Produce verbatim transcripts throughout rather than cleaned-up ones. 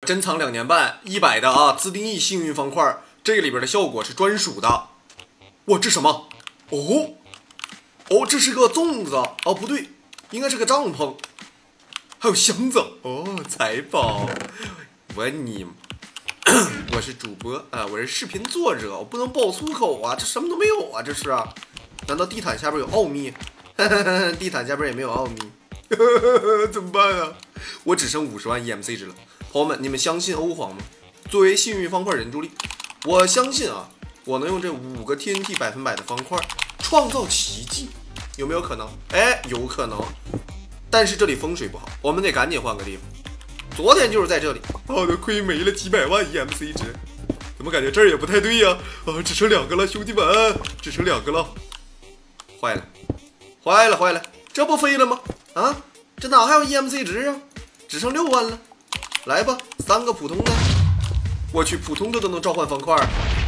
珍藏两年半，一百的啊，自定义幸运方块，这个里边的效果是专属的。哇，这什么？哦，哦，这是个粽子哦，不对，应该是个帐篷，还有箱子哦，财宝。我你，我是主播啊，我是视频作者，我不能爆粗口啊，这什么都没有啊，这是啊？难道地毯下边有奥秘？地毯下边也没有奥秘，怎么办啊？我只剩五十万 E M C 值了。朋友们，你们相信欧皇吗？作为幸运方块人助力，我相信啊，我能用这五个 T N T 百分百的方块创造奇迹，有没有可能？哎，有可能。但是这里风水不好，我们得赶紧换个地方。昨天就是在这里，我的亏没了几百万 E M C 值，怎么感觉这儿也不太对呀？啊，只剩两个了，兄弟们，只剩两个了。坏了，坏了，坏了，这不飞了吗？啊，这哪还有 E M C 值啊？只剩六万了。来吧，三个普通的，我去，普通的都能召唤方块。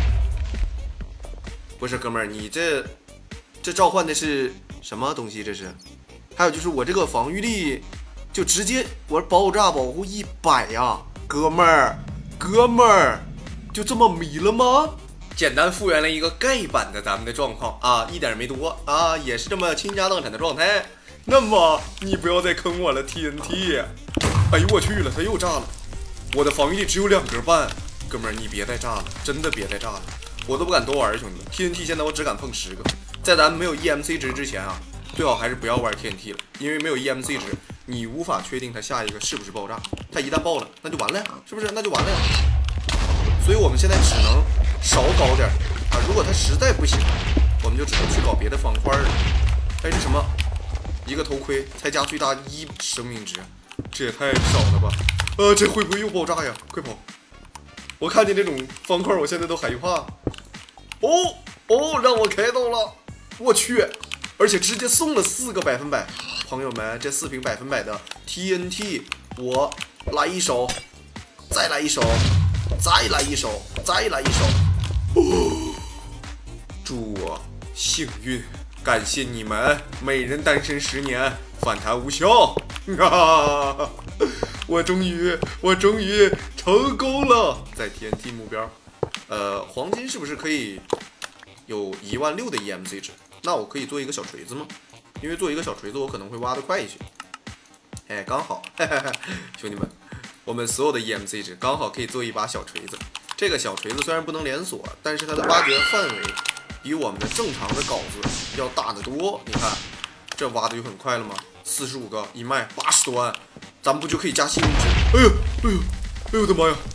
不是哥们儿，你这这召唤的是什么东西？这是？还有就是我这个防御力就直接我爆炸保护一百呀，哥们儿，哥们儿，就这么迷了吗？简单复原了一个盖版的咱们的状况啊，一点没多啊，也是这么倾家荡产的状态。那么你不要再坑我了 ，T N T。哎呦我去了，他又炸了！我的防御力只有两格半，哥们儿你别再炸了，真的别再炸了，我都不敢多玩，兄弟们。T N T 现在我只敢碰十个，在咱们没有 E M C 值之前啊，最好还是不要玩 T N T 了，因为没有 E M C 值，你无法确定它下一个是不是爆炸。它一旦爆了，那就完了呀，是不是？那就完了呀。所以我们现在只能少搞点啊，如果它实在不行，我们就只能去搞别的方块了。哎，这什么？一个头盔才加最大一生命值。这也太少了吧！呃，这会不会又爆炸呀？快跑！我看见这种方块，我现在都害怕。哦哦，让我开到了！我去，而且直接送了四个百分百。朋友们，这四瓶百分百的 T N T， 我来一手，再来一手，再来一手，再来一手。哦，祝我幸运！感谢你们，每人单身十年，反弹无效。啊！我终于，我终于成功了，在 T N T 目标。呃，黄金是不是可以有一万六的 E M C 值？那我可以做一个小锤子吗？因为做一个小锤子，我可能会挖得快一些。哎，刚好，嘿嘿嘿，兄弟们，我们所有的 E M C 值刚好可以做一把小锤子。这个小锤子虽然不能连锁，但是它的挖掘范围比我们的正常的镐子要大得多。你看，这挖的就很快了吗？四十五个一卖八十多万，咱们不就可以加幸运值？哎呦哎呦哎呦我的妈呀！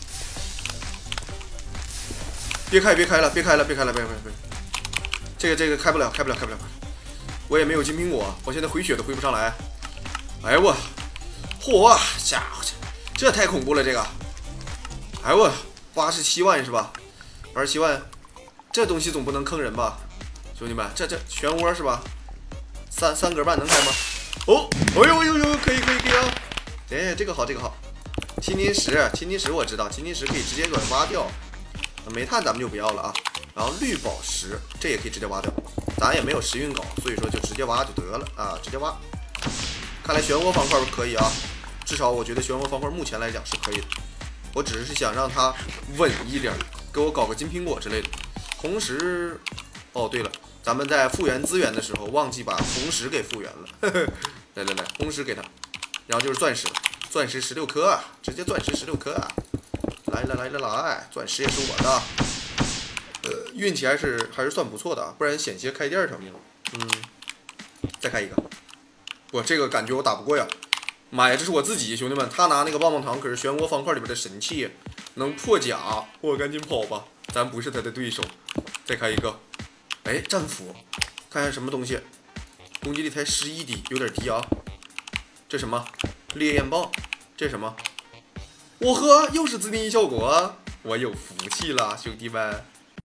别开别开了别开了别开了别开了别开了！这个这个开不了开不了开不了！我也没有金苹果，我现在回血都回不上来。哎呦我，嚯家伙，这太恐怖了这个！哎呦我，八十七万是吧？八十七万，这东西总不能坑人吧？兄弟们，这这漩涡是吧？三三格半能开吗？哦，哎呦呦呦，可以可以可以啊！哎，这个好，这个好。青金石，青金石我知道，青金石可以直接给它挖掉。煤炭咱们就不要了啊。然后绿宝石这也可以直接挖掉，咱也没有时运镐，所以说就直接挖就得了啊，直接挖。看来漩涡方块可以啊，至少我觉得漩涡方块目前来讲是可以的。我只是想让它稳一点，给我搞个金苹果之类的。红石，哦对了。咱们在复原资源的时候忘记把红石给复原了，呵呵，来来来，红石给他，然后就是钻石了，钻石十六颗啊，直接钻石十六颗啊，来来来来来，钻石也是我的，呃，运气还是还是算不错的啊，不然险些开第二条命了，嗯，再开一个，我这个感觉我打不过呀，妈呀，这是我自己兄弟们，他拿那个棒棒糖可是漩涡方块里边的神器，能破甲，我赶紧跑吧，咱不是他的对手，再开一个。哎，战斧，看看什么东西，攻击力才十一滴，有点低啊。这什么？烈焰棒，这什么？我呵，又是自定义效果，我有福气了，兄弟们。